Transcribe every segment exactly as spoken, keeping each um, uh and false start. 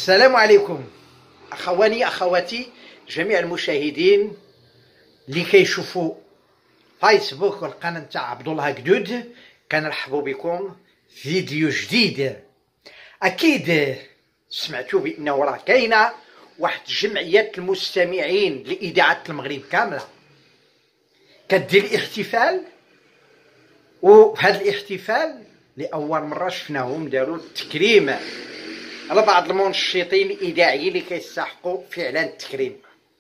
السلام عليكم اخواني اخواتي جميع المشاهدين اللي كيشوفوا فيسبوك والقناه تاع عبد الله قدود. كنرحبوا بكم في فيديو جديد. اكيد سمعتوا بانه راه كاينه واحد جمعيه المستمعين لاذاعه المغرب كامله كدير احتفال، وفي هذا الاحتفال لاول مره شفناهم داروا التكريم على بعض المنشطين الاذاعيين اللي كيستحقوا فعلا التكريم.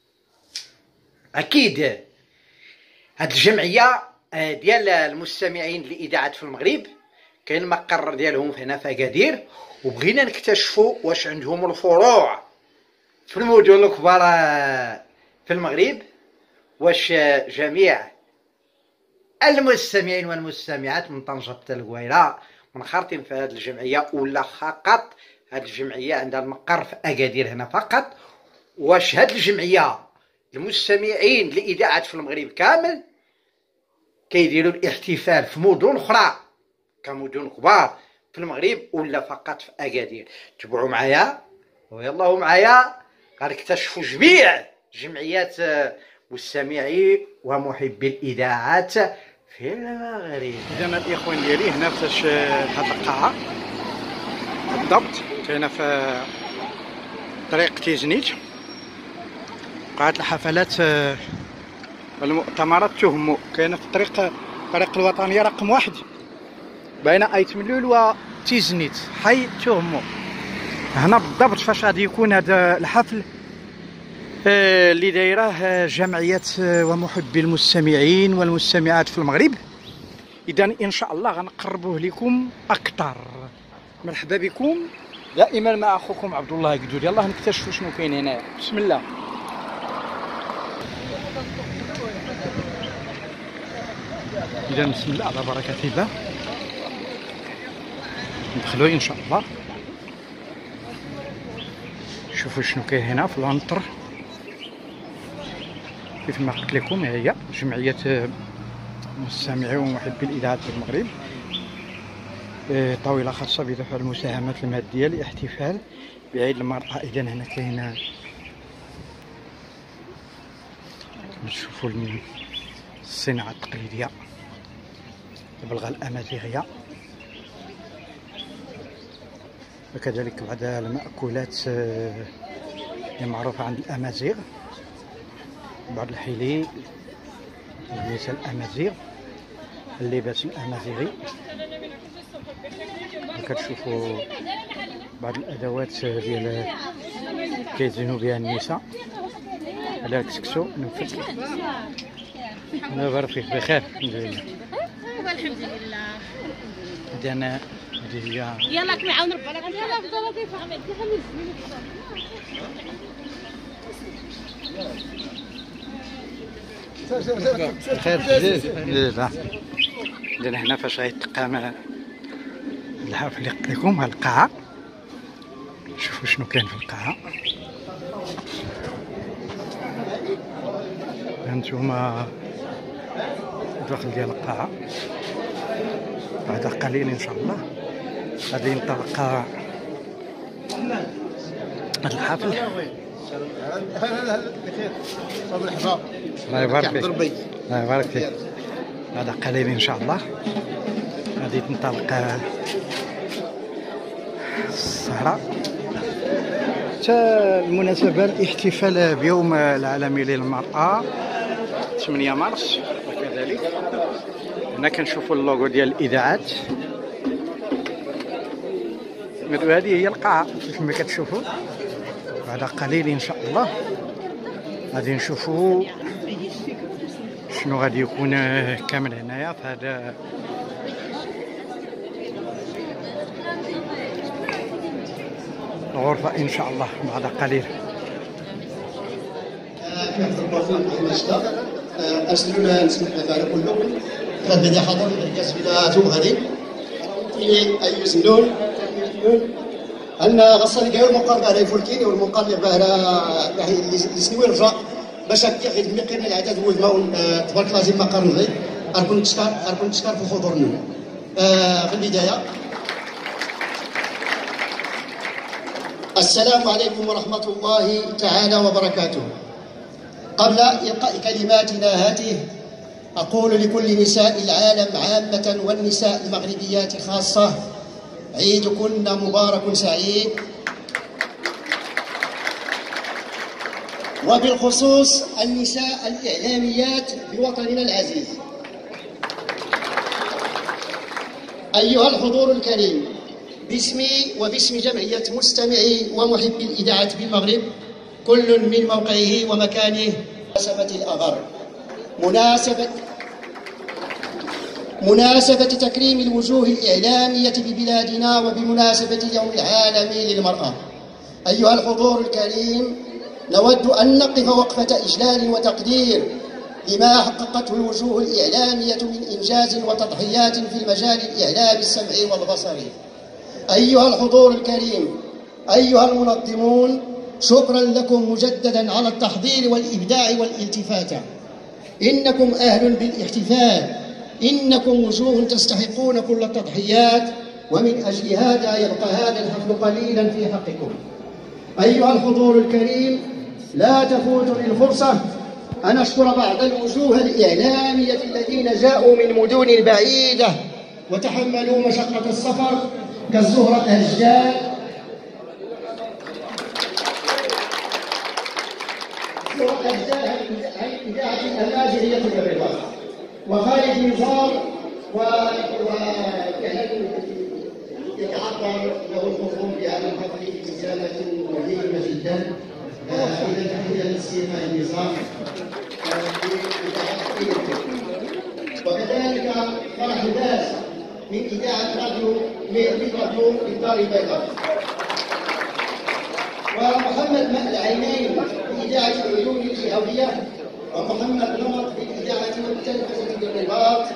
اكيد هاد الجمعيه ديال المستمعين لاذاعه في المغرب كاين المقر ديالهم هنا في اكادير، وبغينا نكتشفوا واش عندهم الفروع في المدن الكبار في المغرب، واش جميع المستمعين والمستمعات من طنجة حتى القويره منخرطين في هذه الجمعيه، ولا فقط هذه الجمعيه عندها المقر في اكادير هنا فقط. واش هذه الجمعيه المستمعين لاذاعه في المغرب كامل كيديروا الاحتفال في مدن اخرى كمدن كبار في المغرب ولا فقط في اكادير؟ تبعوا معايا ويلا معايا غنكتشفوا جميع جمعيات مستمعي ومحبي الاذاعات في المغرب. اذا الاخوان ديالي هنا في هذه القاعه بالضبط، كاينه في طريق تيزنيت، قاعه الحفلات والمؤتمرات تهمو، كاينه في الطريق الطريق الوطنيه رقم واحد بين ايت ملول وتيزنيت حي تهمو. هنا بالضبط فاش غادي يكون هذا الحفل اللي دايره جمعيه ومحبي المستمعين والمستمعات في المغرب. اذا ان شاء الله غنقربوه لكم اكثر. مرحبا بكم دائما مع اخوكم عبد الله قدود. يلا نكتشفوا شنو كاين هنا. بسم الله. اذا بسم الله على بركه الله ندخلوا ان شاء الله. شوفوا شنو كاين هنا في لونتر. كيف ما قلت لكم هي جمعيه مستمعي ومحبي الاذاعات في المغرب، طاوله خاصه بدفع المساهمات الماديه لاحتفال بعيد المراه. اذا هنا كاين نشوفوا الصناعه التقليديه بالبلغه الامازيغيه، وكذلك بعض المأكولات المعروفه عند الامازيغ، بعض الحلي، النساء الامازيغ، اللباس الامازيغي. كتشوفوا بعض الادوات ديال كيزينوا بها النساء على الكسكسو نفذ. الله يبارك فيك بخير الحمد لله. الحمد لله. اذا هذه هي يلا كنعاون ربنا يلا بضل كيف عملت خير الحمد لله. اذا هنا فاش غيتقام الحفل اللي قلت لكم ها القاعه. شوفوا شنو كاين في القاعه. هانتوما الداخل ديال القاعه. بعد قليل ان شاء الله غادي ينطلق هذا الحفل. الله يبارك فيك الله يبارك فيك. بعد قليل ان شاء الله غادي تنطلق السهره. المناسبه الاحتفال بيوم العالمي للمراه ثمانية مارس، وكذلك هنا كنشوفوا اللوغو ديال الاذاعات. هذه هي القاعه كما كتشوفوا. بعد قليل ان شاء الله غادي نشوفوا شنو غادي يكون كامل هنايا في هذا الغرفه ان شاء الله بعد قليل. أرسلونا نسمح لنا كلكم غادي حضر الكاس بلا ثوب غادي أي سنون أن غصن كايو المقارب على فولكيني والمقارب على لسنوي رجع باش هكا غير المقيم العدد هو الماون تبارك الله زين ما قارن أركون تشكر أركون تشكر في حضورنا. في البداية السلام عليكم ورحمة الله تعالى وبركاته. قبل إلقاء كلماتنا هذه أقول لكل نساء العالم عامة والنساء المغربيات خاصة: عيدكن مبارك سعيد، وبالخصوص النساء الإعلاميات بوطننا العزيز. أيها الحضور الكريم، باسمي وباسم جمعية مستمعي ومحبي الإذاعة بالمغرب، كل من موقعه ومكانه، مناسبة الأغر، مناسبة مناسبة تكريم الوجوه الإعلامية ببلادنا وبمناسبة اليوم العالمي للمرأة. أيها الحضور الكريم، نود أن نقف وقفة إجلال وتقدير لما حققته الوجوه الإعلامية من إنجاز وتضحيات في المجال الإعلامي السمعي والبصري. أيها الحضور الكريم، أيها المنظمون، شكرا لكم مجددا على التحضير والإبداع والالتفاتة. إنكم أهل بالاحتفال، إنكم وجوه تستحقون كل التضحيات، ومن أجل هذا يبقى هذا الحفل قليلا في حقكم. أيها الحضور الكريم، لا تفوتني الفرصة أن أشكر بعض الوجوه الإعلامية الذين جاءوا من مدن بعيدة وتحملوا مشقة السفر، كالزهرة أهجان، زهرة أهجان الإذاعة الأمازيغية بالرباط، وخالد نزار، ويعني يتعبر له الحضور بهذا الحفل ابتسامة مهمة جدا. إذا تحية للسيما النظام، وكذلك فرح باز من إذاعة راديو من راديو الدار البيضاء، ومحمد ماء العينين من إذاعة العيون الجهوية، ومحمد نمط من إذاعة التلفزة بالرباط.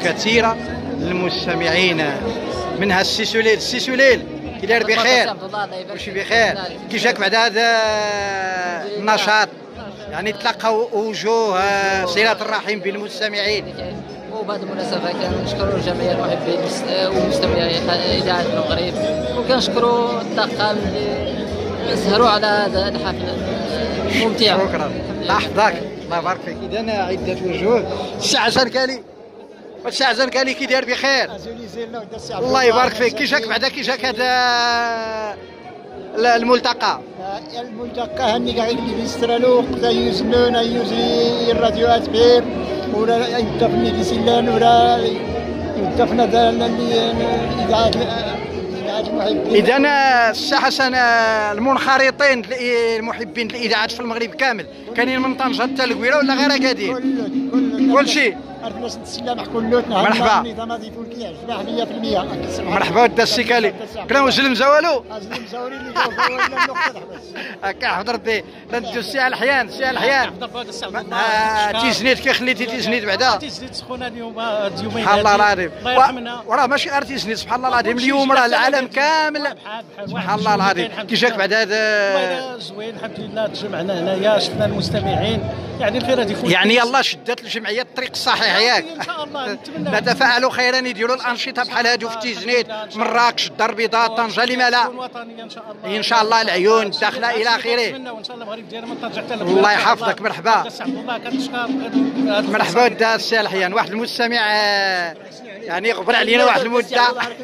كثيره للمستمعين، منها السي سليل. السي سليل كي داير بخير؟ واش بخير؟ كي جاك بعد هذا النشاط؟ يعني تلقاو وجوه صله الرحم بين المستمعين. وبهذه المناسبه كنشكروا جميع المحبين ومستمعي اذاعه المغرب، وكنشكروا الطاقم اللي سهروا على هذا الحفل الممتع. شكرا، الله يحفظك، الله يبارك فيك. اذا عده وجوه. السي حسن كالي، السي حسن كالي كي داير بخير؟ الله يبارك فيك. كي جاك بعدا كي جاك هذا الملتقى؟ الملتقى هني قاعد اللي بيسترالو قدا يوزنون يوزي الراديوات بير ولا يتفني دي سلان ولا يتفنا اذاعه المحبين. اذا السي حسن المنخرطين المحبين الاذاعات في المغرب كامل كاينين من طنجه حتى القويره ولا غير اكادير؟ كل شيء. عرفنا السلامح كلوتنا. مرحبا. النظام هذه فولكيه عجبها مية بالمية. مرحبا ودي السي كالي. كلام زلمزه والو؟ زلمزه اللي جاوبوا ولا النقطه بس. هكا حضر بي ندو السي الحيان. السي الحيان تيزنيت كي خليتي تيزنيت بعدا؟ تيزنيت سخونه اليوم اليومين. سبحان الله العظيم. الله يرحمنا. وراه ماشي غير تيزنيت، سبحان الله العظيم اليوم راه العالم كامل. سبحان الله العظيم. كي جاك بعد هذا زوين الحمد لله تجمعنا هنايا شفنا المستمعين يعني الخير هذه فوق. يعني يلاه شدات الجمعيه الطريق الصحيح ياك؟ ان شاء الله نتمنى نتفاعلوا خيرا، يديروا الانشطه بحال هادو في تيزنيت، مراكش، الدار البيضاء، طنجه، لما لا؟ ان شاء الله. ان شاء الله العيون الداخله الى اخره. وان شاء الله المغرب ديالنا من طنجه حتى الله يحفظك. مرحبا. الله كنشكر. مرحبا ودي السي الحيان. واحد المستمع يعني غبر علينا واحد المده.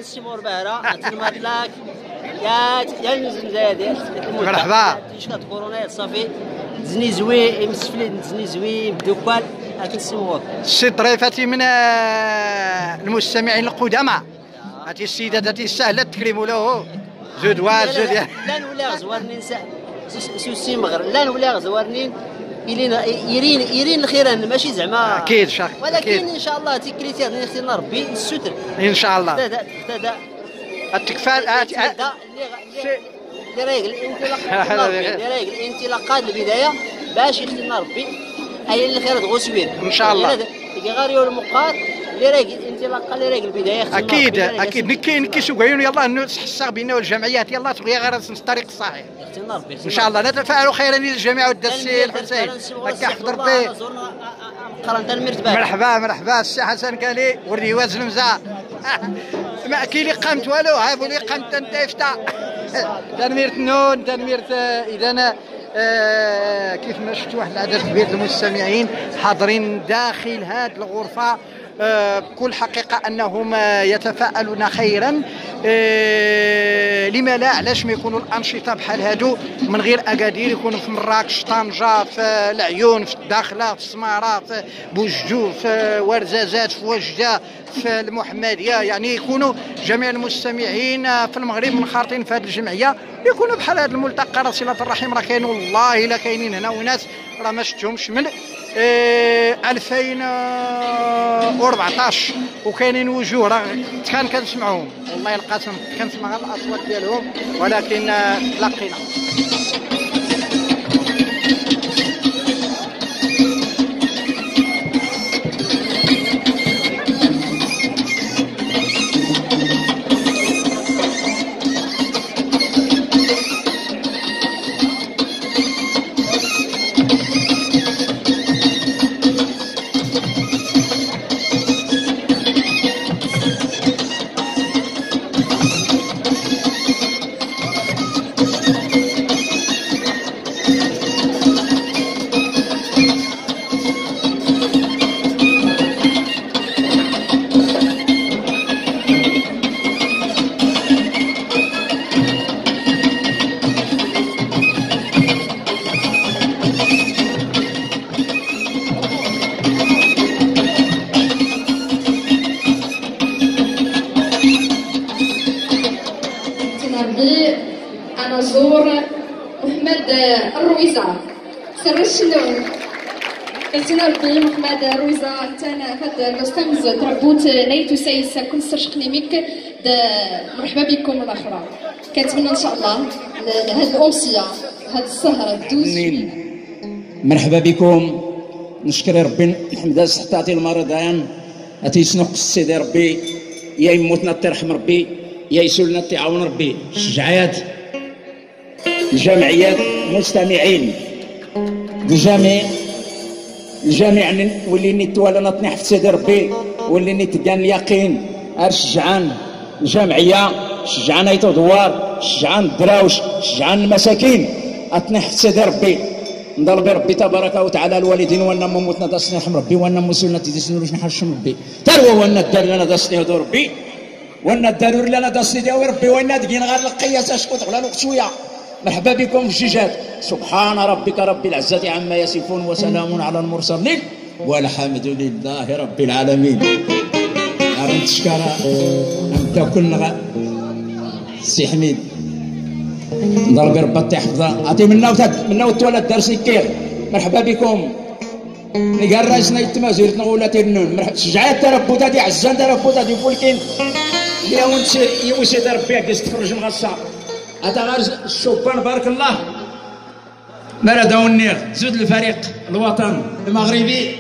يا يا المزاد مرحبا. تيشات كورونا صافي تزني زوين مسفلين تزني زوين بدوكال كنسموه. السي ضريفتي من المستمعين القدماء، هاتي السيدات هاتي سهله التكريم له زود واحد زود. لا نولي زوارنين سوسي مغر لا نولي زوارنين يرين يرين يرين الخيران ماشي زعما اكيد شاك. ولكن ان شاء الله تيكريتي غادي نختار ربي الستر ان شاء الله. ابتدى ابتدى التكفال اللي رايق الانطلاقات اللي رايق الانطلاقات البدايه باش يختارنا ربي اي اللي خير غوسوير ان شاء الله. اللي غاريو المقار اللي رايق الانطلاقه اللي رايق البدايه اكيد اكيد نكي نكي سوقيون يلاه نحسها بينا والجمعيات يلاه تبغي غير الطريق الصحيح ان شاء الله. نتفاعلوا خيرا للجميع ودي السي الحسين هكا حضر به. مرحبا مرحبا السي حسن كالي والرواز زلمزه ما كاين اللي قامت والو هابوا لي قامت انت افتا تنميرة النون تنميرة. اذا انا آه كيف ما شفتوا واحد العدد كبير المستمعين حاضرين داخل هذه الغرفه آه بكل حقيقه انهم يتفاءلون خيرا. آه لما لا؟ علاش ما يكونوا الانشطه بحال هادو من غير اكادير، يكونوا في مراكش، طنجه، في العيون، في الداخله، في السماره، في بوجدو، في ورزازات، في وجده، في المحمديه، يعني يكونوا جميع المستمعين في المغرب منخرطين في هذه الجمعيه، يكونوا بحال هذا الملتقى. راه صله الرحم راه كاين والله الا كاينين هنا وناس راه ما شفتهمش من ألفين وأربعطاش وكاينين وجوه راه كان كنسمعوهم والله القسم كنسمع الاصوات ديالهم ولكن تلقينا. أنا زور محمد الرويزة سر الشنون كنتنا ربي محمد الرويزة تانا فهاد الكوستمز تربوت نيتو سايس كل سر شقنيميك مرحبا بكم الأخرى. كنتمنى إن شاء الله هاد الأمسية هاد السهرة دوز مرحبا بكم. نشكر ربي الحمد لله تعطي المرضان اتيسنق سيدي ربي يا يموتنا ترحم ربي يا يسولنا تعاون ربي. الشجعيات الجمعيات مستمعين الجميع الجميع واللي نتوالى نطنح في سيدي ربي واللي نتقان اليقين الشجعان الجمعيه شجعان ايتو دوار شجعان الدراوش شجعان المساكين اطنح في سيدي ربي نضرب ربي تبارك وتعالى الوالدين وانا موتنا داسني رحم ربي وانا مسولنا تيسنو باش نحرشم ربي تروا وانا الدار لنا داسني دو ربي وانا الدارور لنا داسني ديال ربي وانا دقين غير القياس اشكوت على الوقت شويه. مرحبا بكم في الجيجات. سبحان ربك رب العزة عما يصفون وسلام على المرسلين والحمد لله رب العالمين. أرنت شكرا أنت كلنا سي حميد نضرب ربي يحفظها عطي منا وتد منا وتولد درسي كير. مرحبا بكم نقال رايسنا يتمازير نقول تنون. مرحبا شجعات تربوتا دي عزان تربوتا دي فولكين يا ونس يوسي ربي يقص تفرج مغصة هذا غير الشوبان بارك الله مرد والنير زود الفريق الوطن المغربي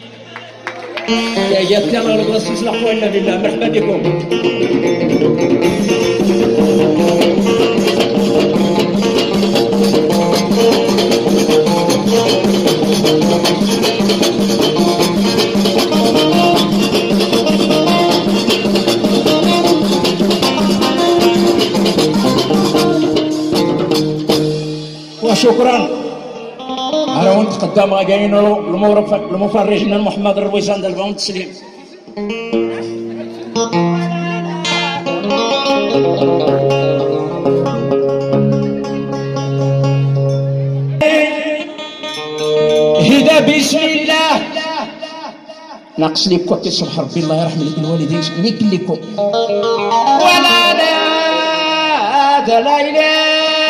يا جات يلا البلاصه تصلح ولا بالله. مرحبا بكم. وشكرا على وانت قدام قاين المفرج من محمد الرويزان ديال البون تسليم. هدا بسم الله ناقص لك وقت سبح ربي الله يرحم لك الوالدين ليك لكم ولا لا دليلي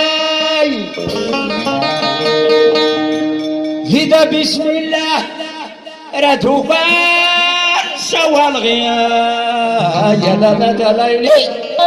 هدا بسم الله ردوبا سوى الغيا يا لا لا دليلي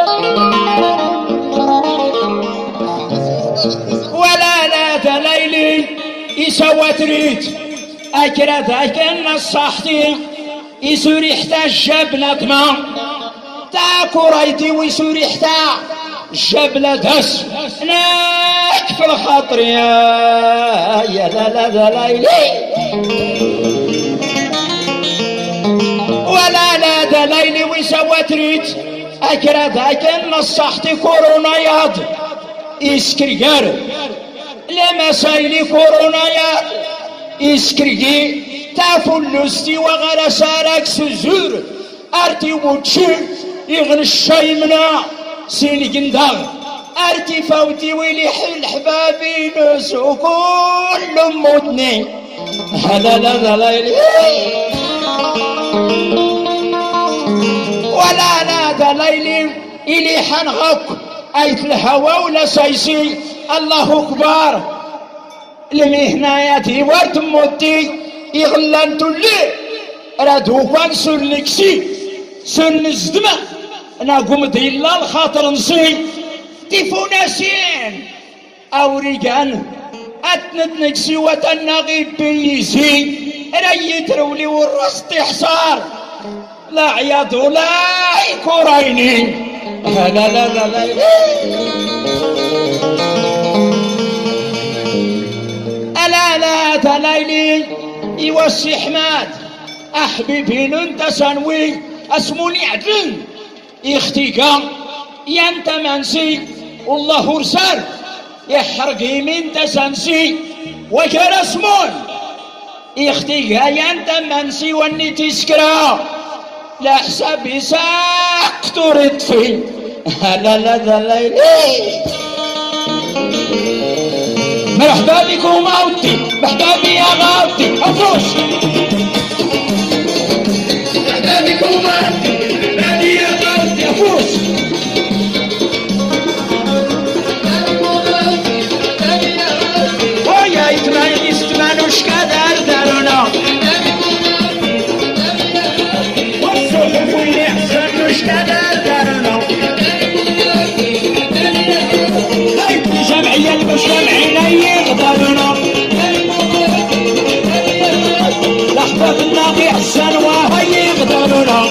ولا لا دليلي يسوى تريد أكرد أكن الصحتي يسوري حتى الجبلة كما تاكو رايتي ويسوري حتى الجبلة دس ناك في الخاطر يا لا لا دليلي ولا لا دليلي ويسوى تريد أكرد أكن الصحتي كورونا ياض يسكريار لما سايلي كورونا ياض إسكريجي تافلستي وغلا سارك سزور أرتي وتشي يغني الشاي منا سيني قنداغ أرتي فوتي ويلي حل حبابي نسو كل موتني هلا لا لا لا ولا لا دليلي إلي حنغك أيت الهوا ولا سايسي الله أكبر لمهناياتي ورد موتي يغلان تولي رادوفان سر نكسي سر نزدما ناقوم ديلا الخاطر نصي تيفو ناسين او ريقان اتند نكسي وتنغيب بيزي ريت رولي والرصد حصار لا عياض ولا كوريني لا لا لا لا, لا. لا لا دليلي يوسي حماد أحبيبين انت سنوي اسموني عدل يختيقا ينت منسي والله رسال يحرقي من تسنسي وكر اسمون يختيقا ينت منسي واني تسكرا لا حسابي ساق ترد في لا لا دليلي مرحبا بكم موتي مرحبا بي يا غاوتي افوش مرحبا بكم موتي مرحبا بي يا غاوتي افوش ويا يتمان يستمان وش كدار دارونا والصوف ويلي حسن وش كدار دارونا جمعية المجتمعين يقدرنا لحظة الناقي حسن وهي يقدرنا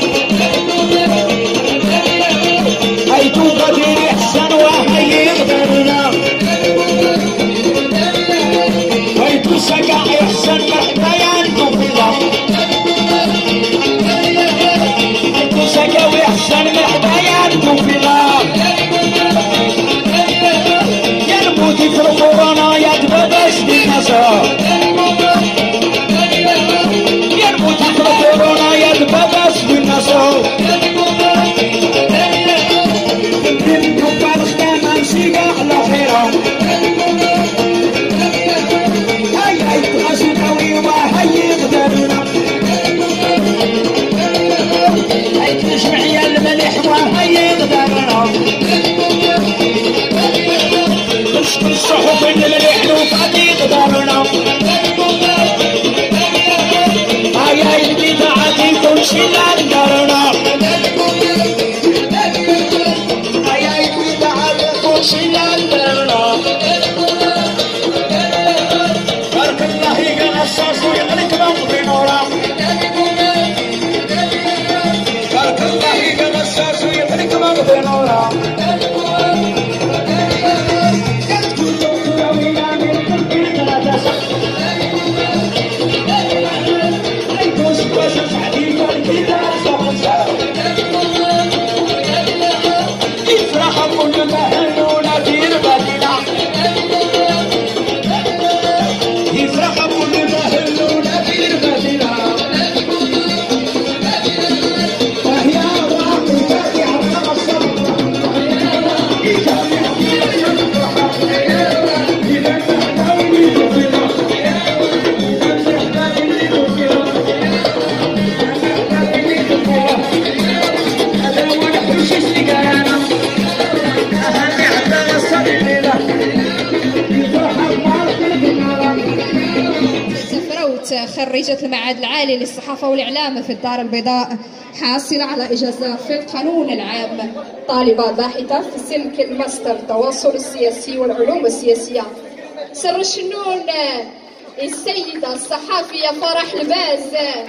خريجة المعهد العالي للصحافة والإعلام في الدار البيضاء، حاصلة على إجازة في القانون العام، طالبة باحثة في سلك الماستر التواصل السياسي والعلوم السياسية. سر الشنون السيدة الصحافية فرح الباز.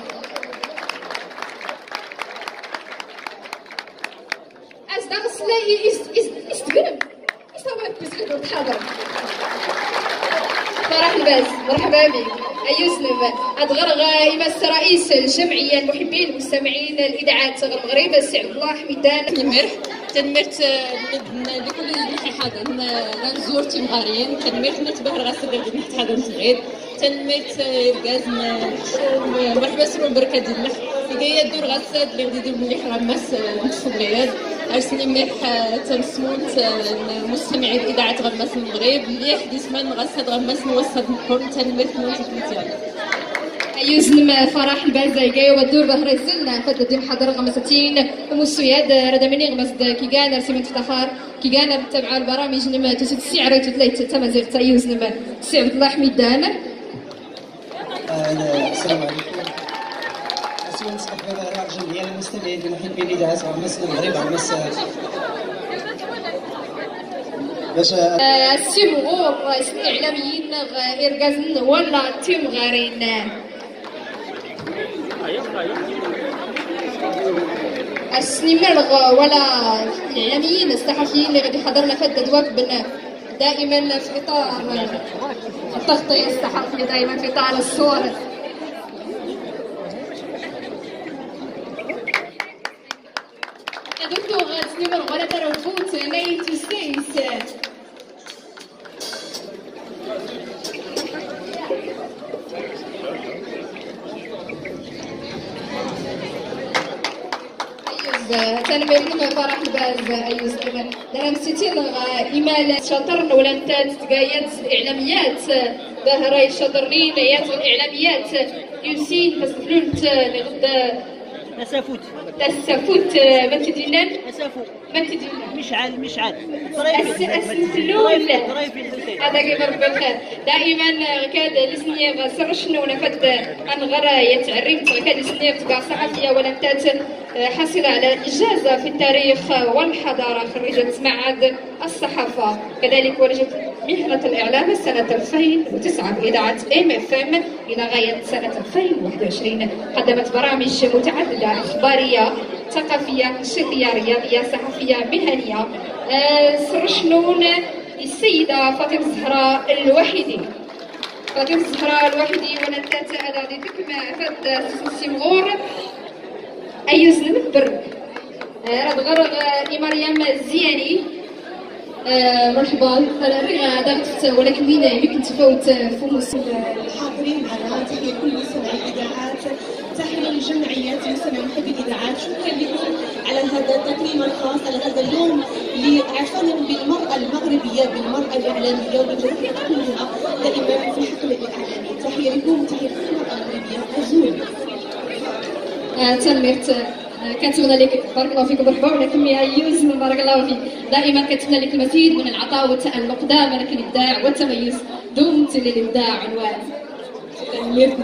أصدق سلاي استقرب استوعب بزيد الحضر. فرح الباز مرحبا بك. يسلم أتغرغ يمس رئيس الجمعية المحبين المستمعين الإذاعات المغرب السي عبد الله حميدان. تنمرت تنمرت لكل اللي حاضر نزور تيمغاريين تنمرت نتبهر غاسل اللي حاضر صغير تنمرت الكازن مرحبا سرو بركة ديالنا جايه الدور غاسل اللي غادي يدير ملي حرمس نتفضليات ارسني مليح تنسمونت المستمعين الاذاعات غمس المغرب اللي حديث من غاسل غمس نوصل نكون تنمرت نوت كليتيان يوزن فرح البازاي جاي ودور بهر الزلنا فددين حضر غمستين ومسوياد ردمني غمس كي كان رسمت افتخار كي كان متابعه البرامج نما تسد السعر تليت تمازيغ تايوز نما سي عبد الله حميدان. السلام عليكم. اسمي نصبح بها جميع المستمعين المحبين الاذاعات غمس المغرب غمس باش السيمغور اسم اعلاميين اركازن ولا تيمغارين السنمرغ ولا الاعلاميين الصحفيين اللي غادي يحضرنا في هذا الدواك دائما في اطار التغطيه الصحفيه دائما في اطار الصور. دكتور سنمرغ ولا تربوت نايت ستيس تنمير نما فرح الباز أيوز كمان درام ستين إيمال شاطرن ولا انت تتقايد الإعلاميات باهراي شاطرنين يات الإعلاميات يوسين بس فلونت لغد نسافوت تسافوت ما تدينان نسافوت ما تدينان مشعل مشعل السلول هذا كيما ربي الخير دائما كاد لسنية سر شنو نفد انغرا يتعرفت كاد لسنية تبقى صحفية ولا انتات حاصلة على إجازة في التاريخ والحضارة خريجة معهد الصحافة كذلك ولجت مهنة الإعلام سنة ألفين وتسعة بإذاعة إم إف إم إلى غاية سنة ألفين وواحد وعشرين قدمت برامج متعددة إخبارية ثقافية شهرية رياضية صحفية مهنية. سر شنون السيدة فاطمة الزهراء الوحيدي فاطمة الزهراء الوحيدي ولدت غادي تكمل فد سيمغور أيوز نمبر راه غرغ مريم الزياني مرحبا انا دغت ولكن وين يمكن تفوت فموس الحاضرين معنا تحيه كل مستمعي الاذاعات تحيه للجمعيات المستمعين محبي الاذاعات شكرا لكم على هذا التكريم الخاص على هذا اليوم اللي عرفنا بالمراه المغربيه بالمراه الاعلاميه وبالجمهوريه كلها دائما في الحقل الاعلامي تحيه لكم وتحيه لكل المراه المغربيه ازول تنميت كنتمنى لك بارك الله فيك مرحبا ولكن يا يوسف بارك الله فيك دائما كنتمنى لك المزيد من العطاء والتألق دائما لك الابداع والتميز دمت للابداع عنوان تنميت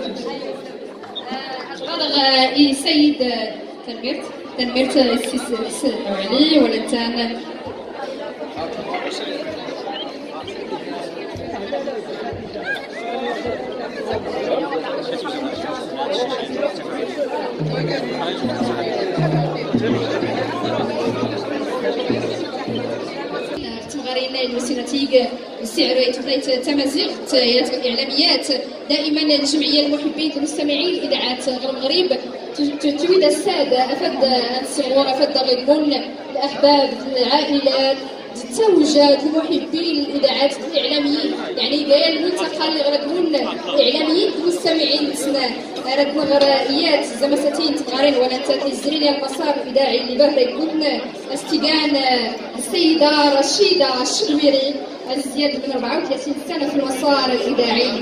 غرغ سيد تنميت تنميت السيس علي ولا تان تمغارينا المسيراتيك السعر تبدايت تمازيغ اعلاميات دائما الجمعيه المحبين المستمعين الاذاعات المغرب تريد الساده افد الصغور افد غيبون الاحباب العائلات الزوجات المحبين الاذاعات الاعلاميين يعني كاع المنطقه اللي غادون اعلاميين المستمعين تسنا راد نغريات زمساتين تمغارين ولا تزرين المسار الاذاعي اللي باه يكون استيقان السيده رشيده الشنويري الزياد من أربعة وثلاثين سنه في المسار الاذاعي.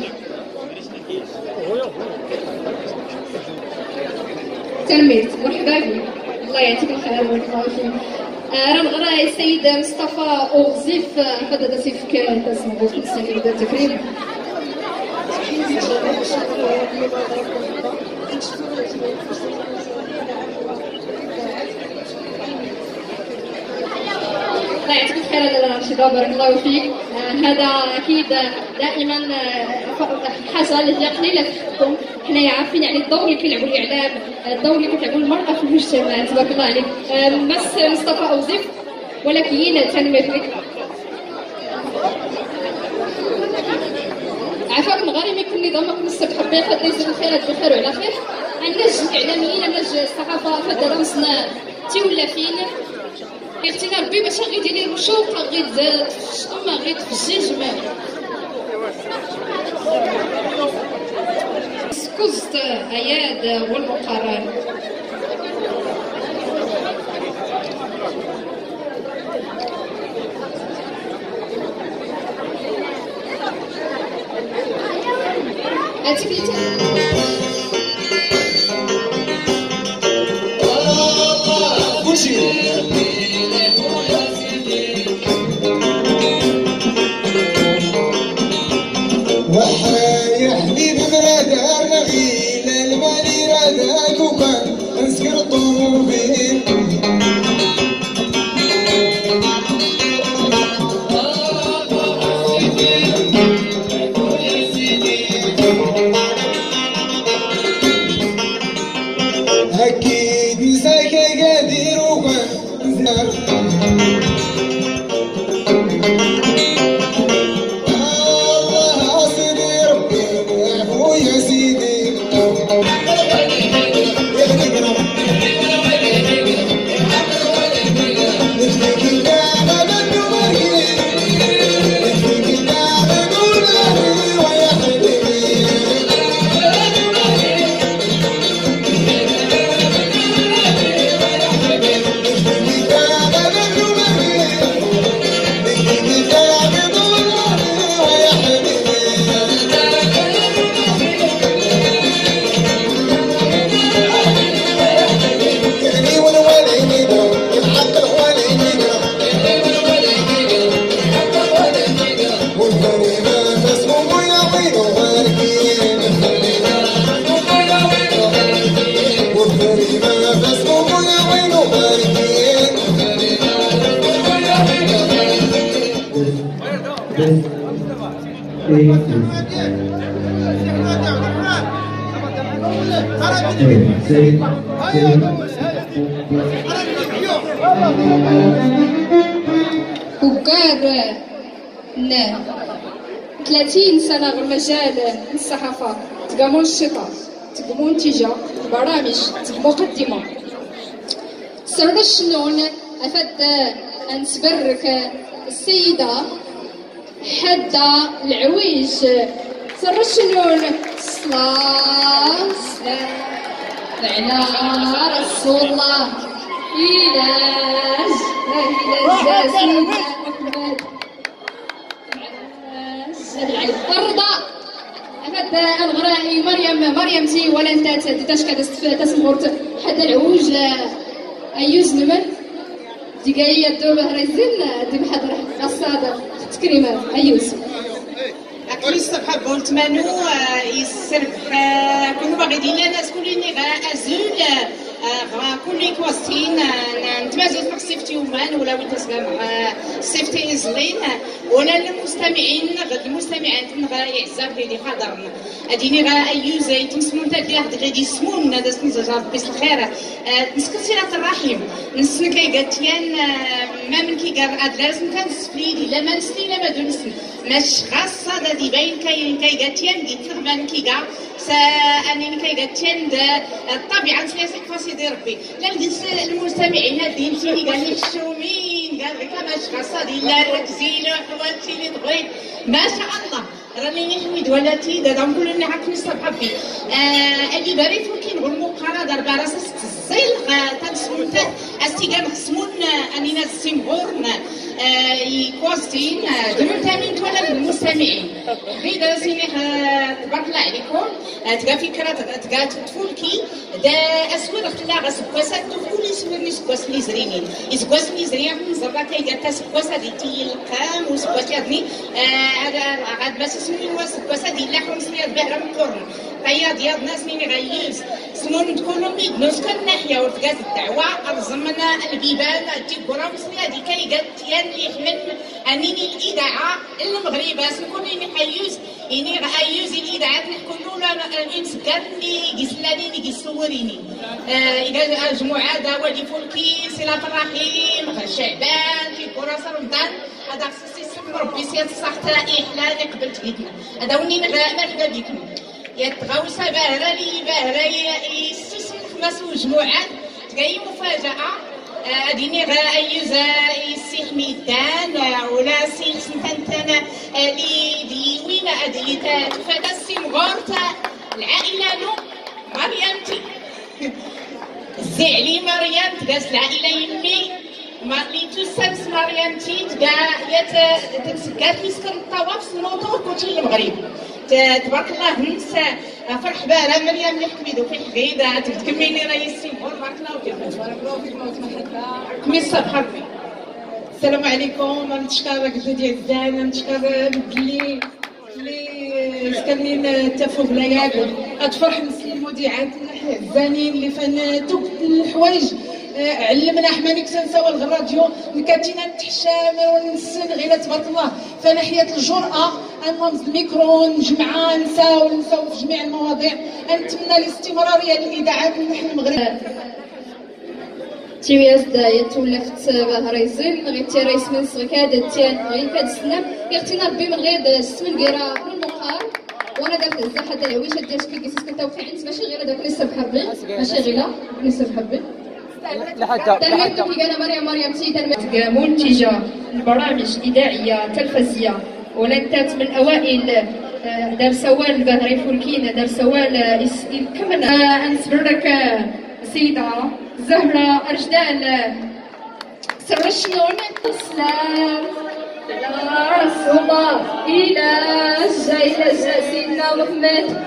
تنميت مرحبا بك الله يعطيك الخير وبارك الله فيك. راه نغرى السيد مصطفى اوغزيف فدد سيفك تسمو في التكريم. الله يعطيك الخير لاله رشيده بارك الله فيك. هذا اكيد دائما حاجه اللي هي قليله في حقكم. حنايا عارفين يعني الدور اللي كيلعبوا الاعلام الدور اللي كتلعبوا المراه في المجتمع تبارك الله عليك. مس مصطفى اوزيف ولكن تنمي فيك عفاك مغاري ما يكون نظامك مستبحر بيه فد يزيد الخيرات بخير وعلى خير. عندنا الاعلاميين عندنا الصحافه فد رمسنا تيولا فين اغتنا ربي باش غيدير لي المشوق غيد شطومه غيد في الجيج سكوزت اياد والمقرر. وكار ثلاثين سنة في المجال الصحافة تقامون الشطة تقامون نتيجة برامج مقدمة سر الشنون أفد أن تبرك السيدة حدا العويج سر الشنون صلاة على رسول الله إله إله سيدنا محمد الرضا أفد الغرائي مريم مريم تي ولا انت تديتاش كتسمورت حدا العوج أيوز نمن ديكاية الدولة ريزين دي بحضر قصادة تكريمات أيوز كريستوف حبولت مانو يسربح كونو باغي دينا ناس كلين غا أزول غا كل كواستين نتمازل في الصيف تيومان ولا ويتسقى مع سيفتي زلين ولا المستمعين غد المستمعات غا يعزف لي حضرنا اديني غا ايو زي تنسمون تا كي غادي يسمون هذا سنزا بس الخير نسكتي راه الرحيم نسن كي قالتيان ما من كي قال ادلاس كان سفليدي لا ما نسني لا ما دونسن ماش خاصه دا دي باين كي كي قالتيان قلت لهم كي كاع انني كي قالتيان الطبيعه نسيت فاسيدي ربي لا المستمعين هادين تيني قال لي الشومين قال لك ماش خاصه دي لا ركزينا حوالتي اللي تبغي ما شاء الله راني نحمد ولاتي دا نقول لنا عاكني الصبح بي اللي باريت ولكن نقول مقارنه ضربه راس الزيل تنسمون استي كان خصمون اننا السيمبورن يكوستين دون تامين ولا المستمعين غير سيني تبارك الله عليكم تلقى فكره تلقى تفولكي دا اسود خلا غاس كواسات تفولي سمرني سكواس لي زرينين سكواس لي زريان زرا كاي قالت سكواس هذه تيلقام وسكواس يدني هذا غاد باش اسمي هو سكواس هذه لا خمسمية بهره من قرن طيا ديال ناس مين غيوز سنون تكونوا ميد نسكن ناحيه ورتقات الدعوه ارزمنا البيبان تيكورا وصلي هذه كاي قالت يان اللي يحمل انني الاذاعه المغربيه سنكون اني حيوز اني غايوز الاذاعات نحكوا له الانسكان اللي يسلاني اللي يصوريني اذا جمعه داوا دي فولكي صله الرحيم شعبان في كره رمضان هذا خصيص ربي سير الصحه احلال قبلت بيتنا هذا وني مرحبا بكم يا تغوسه باهره لي باهره يسوس خمس وجمعات تلقاي مفاجاه اديني غا ايوزا السي حميدان ولا سي سنتنا لي دي وين ادي تفادا السي مغورتا العائله نو مريمتي زعلي مريم تقاس العائله يمي ماليتو سامس مريمتي تقا يت تتسكات مسكن الطواف سنوطو كوتي المغرب تبارك الله ننسى فرح بها مريم اللي حميدو في حقيده تكملني راهي السيمبول بارك الله فيك بارك الله فيك مرحبا ميسا بحربي السلام عليكم نتشكر جدودي الزان نتشكر بلي اللي سكنين تفوق لياك اتفرح نسلي المذيعات الزانين اللي فان توك الحوايج علمنا حمانيك سنساو الراديو كاتينا نتحشام ونسن غير تبارك الله فناحيه الجرأه انهم الميكرو نجمعها نساو نساو في جميع المواضيع نتمنى الاستمراريه للاذاعات نحن المغرب تيوياز دايا تولفت ريزين غير تي رئيس من سغكاد تيان غير كاد السلام يغتينا ربي من غير السمن قيرا كل مقار وانا داك الزحه تاع العويشه ديال شكل كيسيس كتوقع عند ماشي غير داك لسه بحبي ماشي غير لسه بحبي تنميتكم كي قال مريم مريم سي تنميت منتجه البرامج الاذاعيه التلفزيه ولدت من اوائل دار سوال البهري فولكين دار سوال كملنا نسبرك سيده زهره ارجدال سر الشنون السلام يا رسول الله الى الى سيدنا محمد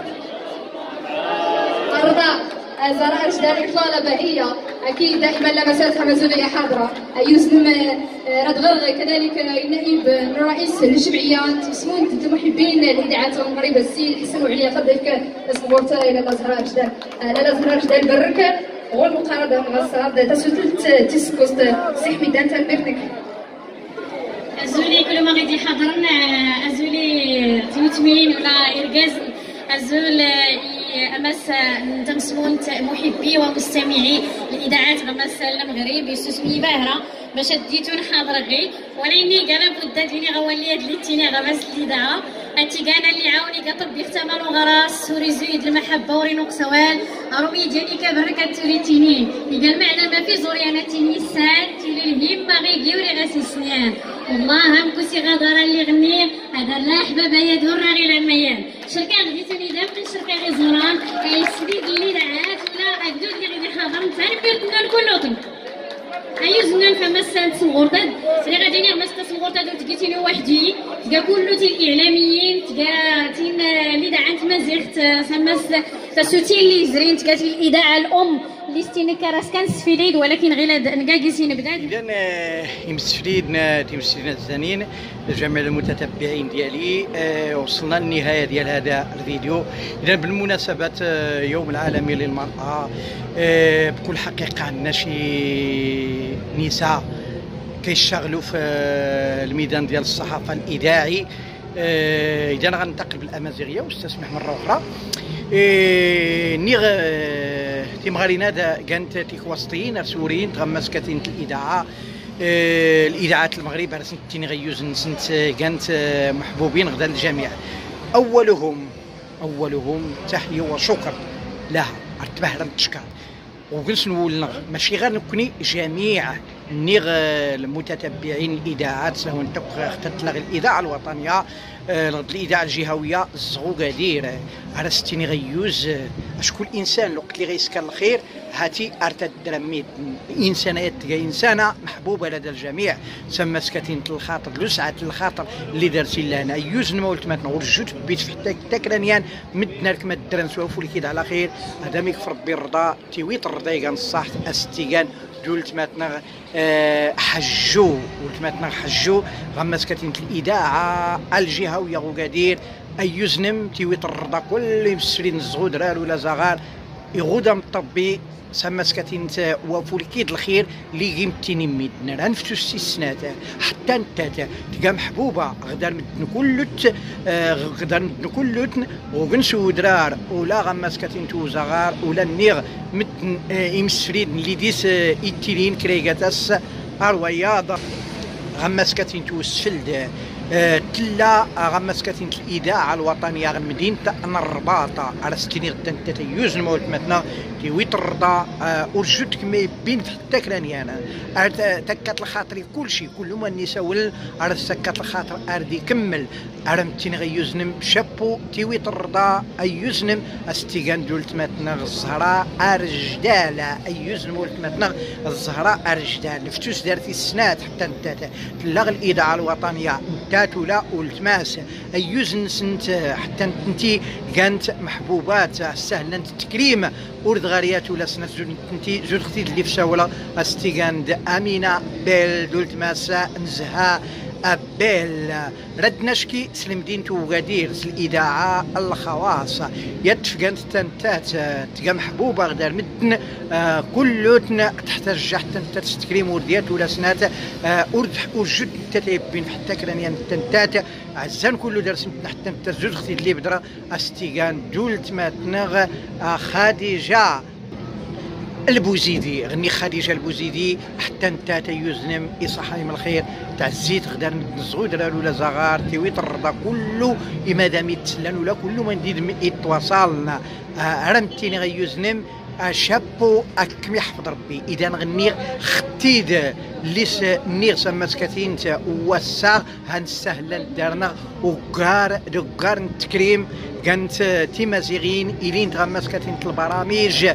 ارضى زهره ارجدال الطلبه هي اكيد دائما لمساتها مسؤوليه حاضره يوسم ردغرغ كذلك نائب رئيس الجمعيه تسمون محبين الاذاعات المغرب السي حسن وعليا قدك اسبورتا الى الازهر ارجدال لا الازهر ارجدال برك هو المقارنه مغصب تسوتلت تسكوست سي حميدان تنبرك ازولي كل ما غادي حضرنا ازولي تيوتمين ولا اركاز ازول امس تمسمون محبي ومستمعي الاذاعات غمس المغرب يسوسمي باهره باش ديتو نحاضر غي ولاني قال بدا ديني غوالي هاد ليتيني غمس الاذاعه انتي كان اللي عاوني كطب يحتملوا غراس سوري زيد المحبه ورينو قسوال رومي ديالي كبركه توريتيني قال معنا ما في زوري انا تيني سان تيلي الهمه غي ديوري غاسي سنيان والله هم كوسي غدار اللي غني هذا لا حبابا يا دور غير الميان شركه غدي تاني دام من شركه غير زوران يسديد اللي دعات ولا غدو اللي غادي حاضر ثاني بيرتنا كلهم ايوزنا فمسان صغورتاد سري غادي نعمل صغورتاد وتجيتيني وحدي تلقى كله تي الاعلاميين تلقى تين اللي دعانت مازيغت سماس تسوتي اللي زرين تلقى الاذاعه الام اللي ستيني كراس كان سفليد ولكن غير نكاكيسين بدا اذا يمسفليد تيمسفلين الزانين جميع المتتبعين ديالي وصلنا للنهايه ديال هذا الفيديو. اذا بالمناسبه يوم العالمي للمراه بكل حقيقه عندنا شي نساء كيشتغلوا في الميدان ديال الصحافه الاذاعي. اذا انا غنتقل بالامازيغيه واستسمح مره اخرى. نيغ تيمغارينا كانت تيكواسطين سوريين تغمس كاتين الاذاعه الاذاعات المغرب على سنتين غيوز سنت كانت محبوبين غدا للجميع. اولهم اولهم تحيه وشكر لها ارتباه تشكر وكنت نقول ماشي غير نكوني جميع نيغ المتتبعين الاذاعات سواء انت اخترت لغ الاذاعه الوطنيه الاذاعه الجهويه الزغوكادير على ستين غيوز اشكون انسان الوقت اللي غيسكن الخير هاتي ارتد درميت انسانيات انسانه محبوبه لدى الجميع سما سكاتين الخاطر لسعه الخاطر اللي دارتي لنا يوز نمولت ما تنور جوج بيت في حتى تكرانيان مدنا لك ما درن سوافو اللي كيد على خير هذا ميك في ربي الرضا تيويت الرضا كان الصح استيغان دولت ماتنا أه حجو ولت ماتنا حجو غمس كاتين الاذاعه الجهويه وقادير ايوزنم تيويت الرضا كل مسرين الزغود رال ولا زغار يغودا مطبي سما سكاتين وافو الكيد الخير اللي قيمتيني ميدنا نفتو السنات حتى انت تلقى محبوبه غدا مدن كلت آه غدا مدن كلت وغنسو درار ولا غما سكاتين تو زغار ولا النيغ مدن آه يمسفريد اللي ديس آه ايتيلين كريغاتاس اروياض غما سكاتين تو السفلد آه تلا غما سكاتين الاذاعه الوطنيه غمدينه الرباطه على ستين غدا تتيوز نموت مثلا تيويت الرضا آه ورجوت كما بين حتى كرانيانا تكات الخاطري كل شيء كل ما النساء ول على سكات الخاطر اردي كمل ارمتين غيوزنم شابو تيويت الرضا ايوزنم استيغان دولت ماتنا الزهراء ارجداله ايوزنم ولت ماتنا الزهراء ارجدال فتوس دارتي السنات حتى انت تلغ الاذاعه الوطنيه تاتولا والتماس ايوزن سنت حتى انت كانت محبوبات سهلا التكريم ورد غاريات ولا سنت انت زوج اختي اللي في شاوله استيغان امينه بيل دولت ماسا نزها أبيل ردنا شكي سلمدين توغادير الإذاعة الخواص يتفقنت تنتات تقى محبوبة غدار مدن آه كلوتنا تحتاج حتى تستكريم ورديات ولا سنات آه أرد وجد تتعبين حتى كرانيان تنتات عزان كله درس حتى تزوج اختي اللي بدرا استيغان دولت ماتنغ آه خديجة البوزيدي غني خديجه البوزيدي حتى انت تيوزنم يصحى من الخير تاع الزيت غدا نزغود ولا زغار تيويت الرضا كله اما دام يتسلن ولا كله ما ندير يتواصلنا آه رمتيني غيوزنم آه شابو اكم يحفظ ربي اذا غنيغ ختيد ليس نيغ سما سكاتين وسا هنسهلا دارنا وكار دكار نتكريم كانت تيمازيغين إلين تغمس كاتين البرامج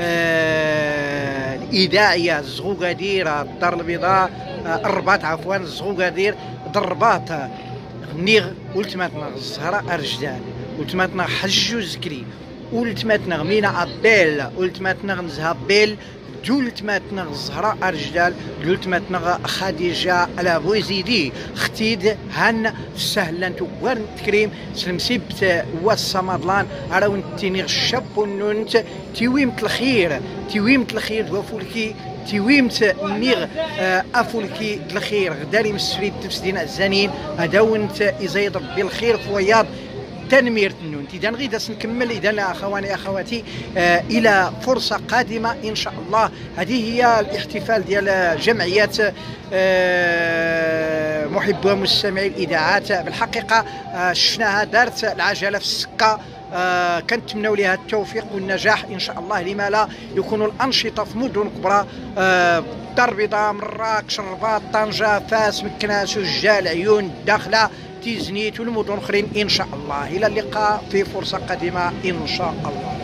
آه الإذاعية الزغوكادير الدار البيضاء آه الرباط عفوا الزغوكادير ضربات نيغ ولتماتنا الزهراء أرجدان ولتماتنا حجو زكري ولتماتنا مينا أبيل ولتماتنا نزها بيل دولت ماتنا الزهراء أرجدال دولت ماتنا خديجة البوزيدي ختيد هن سهلا توارن تكريم سلمسيبت والصمدلان راون تينيغ الشابونونت تيويمت الخير تيويمت الخير دوافولكي تيويمت نيغ افولكي الخير غداري مسفريد تفسدين الزانين هداونت إزايد ربي الخير فوياض تنمير النون اذا غير نكمل اذا اخواني اخواتي آه الى فرصه قادمه ان شاء الله. هذه هي الاحتفال ديال جمعيات آه محبي ومستمعي الاذاعات. بالحقيقه آه شفناها دارت العجله في السكه آه كنتمناو لها التوفيق والنجاح ان شاء الله. لما لا يكونوا الانشطه في مدن كبرى آه الدار البيضاء مراكش الرباط طنجه فاس مكناس وجال عيون الداخله تيزنيت والمدن الاخرين ان شاء الله. الى اللقاء في فرصه قادمه ان شاء الله.